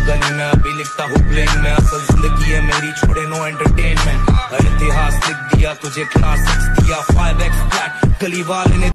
गली में अभी लिखता हूँ प्लेन में, असल जिंदगी है मेरी, छोड़े नो एंटरटेनमेंट। इतिहास लिख दिया तुझे, क्लास 6 दिया 5x फ्लैट, गली वाले ने